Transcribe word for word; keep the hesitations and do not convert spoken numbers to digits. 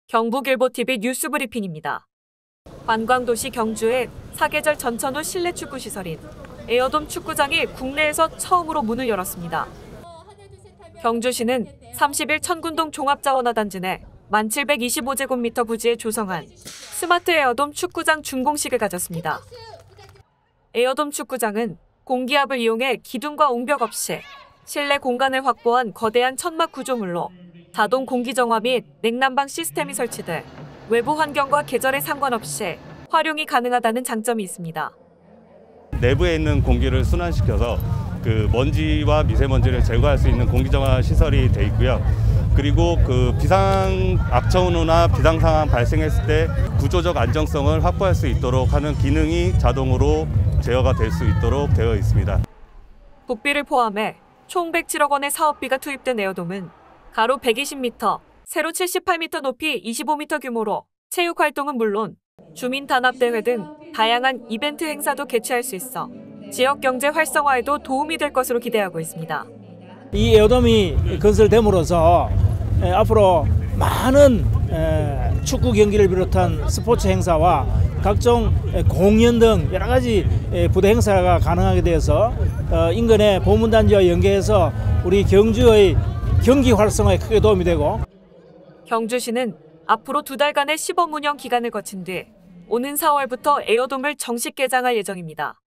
경북일보티비 뉴스브리핑입니다. 관광도시 경주의 사계절 전천후 실내 축구 시설인 에어돔 축구장이 국내에서 처음으로 문을 열었습니다. 경주시는 삼십 일 천군동 종합자원화단지 내 만 칠백이십오 제곱미터 부지에 조성한 스마트 에어돔 축구장 준공식을 가졌습니다. 에어돔 축구장은 공기압을 이용해 기둥과 옹벽 없이 실내 공간을 확보한 거대한 천막 구조물로 자동 공기정화 및 냉난방 시스템이 설치돼 외부 환경과 계절에 상관없이 활용이 가능하다는 장점이 있습니다. 내부에 있는 공기를 순환시켜서 그 먼지와 미세먼지를 제거할 수 있는 공기정화 시설이 돼 있고요. 그리고 그 비상 악천후나 비상 상황 발생했을 때 구조적 안정성을 확보할 수 있도록 하는 기능이 자동으로 제어가 될 수 있도록 되어 있습니다. 국비를 포함해 총 백칠억 원의 사업비가 투입된 에어돔은 가로 백이십 미터, 세로 칠십팔 미터 높이 이십오 미터 규모로 체육 활동은 물론 주민 단합대회 등 다양한 이벤트 행사도 개최할 수 있어 지역 경제 활성화에도 도움이 될 것으로 기대하고 있습니다. 이 에어돔이 건설됨으로써 앞으로 많은 축구 경기를 비롯한 스포츠 행사와 각종 공연 등 여러 가지 부대 행사가 가능하게 되어서 인근의 보문단지와 연계해서 우리 경주의 경기 활성화에 크게 도움이 되고, 경주시는 앞으로 두 달간의 시범 운영 기간을 거친 뒤 오는 사월부터 에어돔을 정식 개장할 예정입니다.